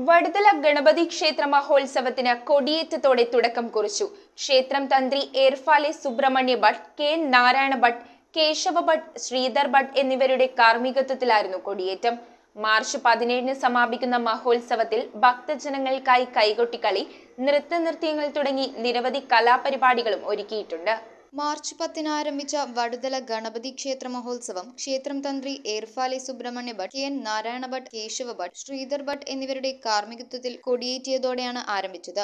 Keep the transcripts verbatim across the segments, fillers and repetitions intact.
വടുതല ഗണപതി ക്ഷേത്ര മഹോത്സവത്തിന് കൊടിയേറ്റത്തോടെ തുടക്കം കുറിച്ചു. ക്ഷേത്രം തന്ത്രി ഏർഫാലെ സുബ്രഹ്മണ്യ ഭട്ട്, കെ നാരായണ ഭട്ട്, കേശവ ഭട്ട്, ശ്രീധർ ഭട്ട് എന്നിവരുടെ കാർമ്മികത്വത്തിലായിരുന്നു കൊടിയേറ്റം. മാർച്ച് പതിനേഴിന് സമാപിക്കുന്ന മഹോത്സവത്തിൽ ഭക്തജനങ്ങൾക്കായി കൈകൊട്ടിക്കളി, നൃത്തനൃത്യങ്ങൾ തുടങ്ങി നിരവധി കലാപരിപാടികളും ഒരുക്കിയിട്ടുണ്ട്. മാർച്ച് പത്തിന് ആരംഭിച്ച വടുതല ഗണപതി ക്ഷേത്ര മഹോത്സവം ക്ഷേത്രം തന്ത്രി ഏർഫാലെ സുബ്രഹ്മണ്യ ഭട്ട്, കെ നാരായണ ഭട്ട്, കേശവ ഭട്ട്, ശ്രീധർ ഭട്ട് എന്നിവരുടെ കാർമ്മികത്വത്തിൽ കൊടിയേറ്റിയതോടെയാണ് ആരംഭിച്ചത്.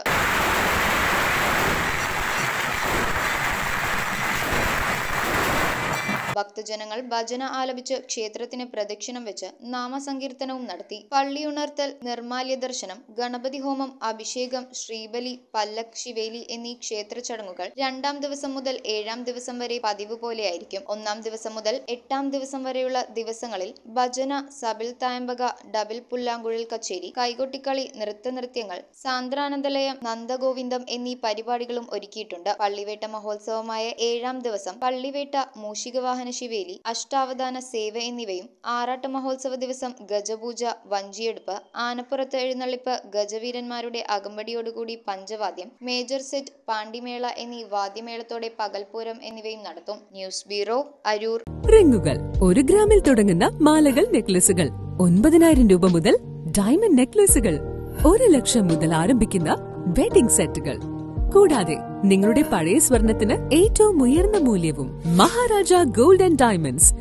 ഭക്തജനങ്ങൾ ഭജന ആലപിച്ച് ക്ഷേത്രത്തിന് പ്രദക്ഷിണം വെച്ച് നാമസങ്കീർത്തനവും നടത്തി. പള്ളിയുണർത്തൽ, നിർമാല്യ ദർശനം, ഗണപതി ഹോമം, അഭിഷേകം, ശ്രീബലി, പല്ലക്ക്, ശിവേലി എന്നീ ക്ഷേത്ര ചടങ്ങുകൾ രണ്ടാം ദിവസം മുതൽ ഏഴാം ദിവസം വരെ പതിവ് പോലെയായിരിക്കും. ഒന്നാം ദിവസം മുതൽ എട്ടാം ദിവസം വരെയുള്ള ദിവസങ്ങളിൽ ഭജന, സബിൽ തായമ്പക, ഡബിൾ പുല്ലാങ്കുഴൽ കച്ചേരി, കൈകൊട്ടിക്കളി, നൃത്തനൃത്യങ്ങൾ, സാന്ദ്രാനന്ദലയം, നന്ദഗോവിന്ദം എന്നീ പരിപാടികളും ഒരുക്കിയിട്ടുണ്ട്. പള്ളിവേട്ട മഹോത്സവമായ ഏഴാം ദിവസം പള്ളിവേട്ട, മൂഷികവാഹന ശിവേലി, അഷ്ടാവധാന സേവ എന്നിവയും, ആറാട്ട് മഹോത്സവ ദിവസം ഗജപൂജ, വഞ്ചിയെടുപ്പ്, ആനപ്പുറത്ത് എഴുന്നള്ളിപ്പ്, ഗജവീരന്മാരുടെ അകമ്പടിയോടുകൂടി പഞ്ചവാദ്യം, മേജർ സെറ്റ്, പാണ്ടിമേള എന്നീ വാദ്യമേളത്തോടെ പകൽപൂരം എന്നിവയും നടത്തും. News bureau, Aroor. റിങ്ങുകൾ ഒരു ഗ്രാമിൽ തുടങ്ങുന്ന മാലകൾ, നെക്ലസുകൾ ഒൻപതിനായിരം രൂപ മുതൽ ഡയമണ്ട് നെക്ലസുകൾ, ഒരു ലക്ഷം മുതൽ ആരംഭിക്കുന്ന വെഡിംഗ് സെറ്റുകൾ, കൂടാതെ നിങ്ങളുടെ പഴയ സ്വർണത്തിന് ഏറ്റവും ഉയർന്ന മൂല്യവും. Maharaja gold and diamonds,